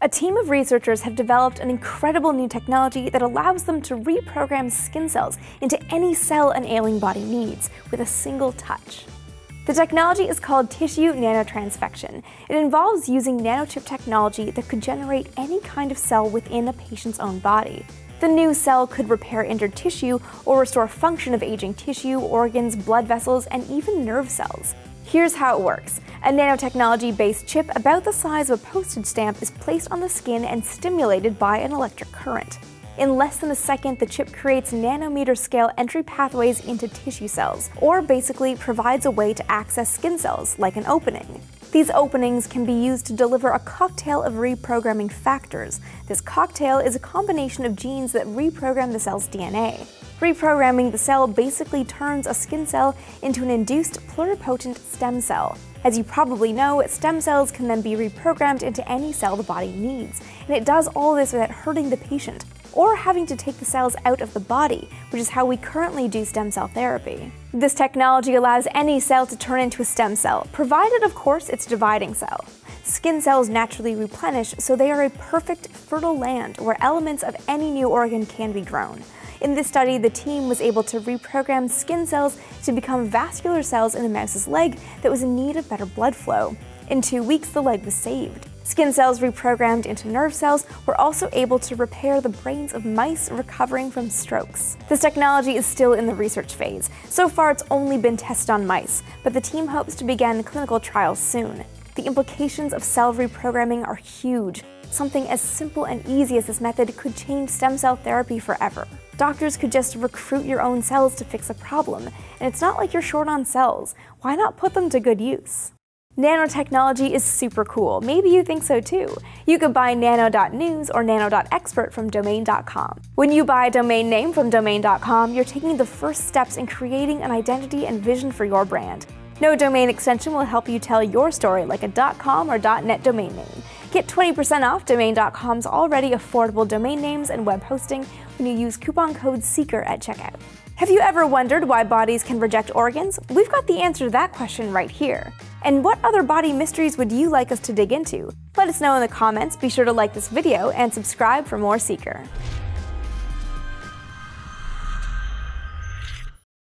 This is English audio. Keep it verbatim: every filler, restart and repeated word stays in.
A team of researchers have developed an incredible new technology that allows them to reprogram skin cells into any cell an ailing body needs with a single touch. The technology is called tissue nanotransfection. It involves using nanochip technology that could generate any kind of cell within a patient's own body. The new cell could repair injured tissue or restore function of aging tissue, organs, blood vessels, and even nerve cells. Here's how it works. A nanotechnology-based chip about the size of a postage stamp is placed on the skin and stimulated by an electric current. In less than a second, the chip creates nanometer-scale entry pathways into tissue cells, or basically provides a way to access skin cells, like an opening. These openings can be used to deliver a cocktail of reprogramming factors. This cocktail is a combination of genes that reprogram the cell's D N A. Reprogramming the cell basically turns a skin cell into an induced pluripotent stem cell. As you probably know, stem cells can then be reprogrammed into any cell the body needs, and it does all this without hurting the patient, or having to take the cells out of the body, which is how we currently do stem cell therapy. This technology allows any cell to turn into a stem cell, provided of course it's a dividing cell. Skin cells naturally replenish, so they are a perfect fertile land where elements of any new organ can be grown. In this study, the team was able to reprogram skin cells to become vascular cells in a mouse's leg that was in need of better blood flow. In two weeks, the leg was saved. Skin cells reprogrammed into nerve cells were also able to repair the brains of mice recovering from strokes. This technology is still in the research phase. So far, it's only been tested on mice, but the team hopes to begin clinical trials soon. The implications of cell reprogramming are huge. Something as simple and easy as this method could change stem cell therapy forever. Doctors could just recruit your own cells to fix a problem, and it's not like you're short on cells. Why not put them to good use? Nanotechnology is super cool. Maybe you think so too. You could buy nano dot news or nano dot expert from domain dot com. When you buy a domain name from domain dot com, you're taking the first steps in creating an identity and vision for your brand. No domain extension will help you tell your story like a .com or .net domain name. Get twenty percent off domain dot com's already affordable domain names and web hosting when you use coupon code SEEKER at checkout. Have you ever wondered why bodies can reject organs? We've got the answer to that question right here. And what other body mysteries would you like us to dig into? Let us know in the comments. Be sure to like this video and subscribe for more Seeker.